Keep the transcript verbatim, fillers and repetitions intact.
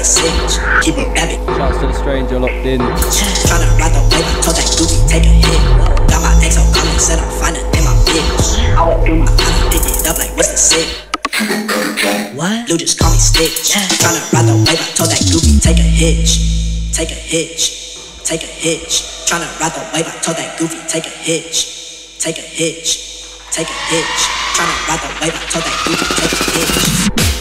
sitch. Keep it rabbit. Shouts to the stranger locked in. Tryna ride the wave, I told that goofy, take a hit. Got my ex on calling, said I'm finding in my bitch. I went through my eyes, pick it up like what's the sick? What? Lou just call me Stitch. Tryna ride the wave, I told that goofy, take a hitch. Take a hitch. Take a hitch. Tryna ride the wave, I told that goofy, take a hitch. Take a hitch. Take a hitch. Tryna ride the wave, I told that goofy, take a hitch.